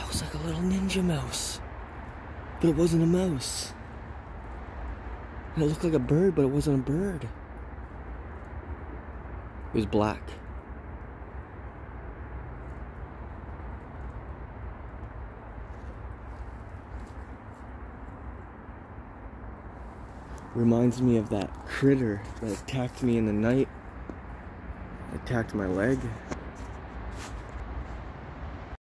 was like a little ninja mouse. But it wasn't a mouse. And it looked like a bird, but it wasn't a bird. It was black. Reminds me of that critter that attacked me in the night. Attacked my leg.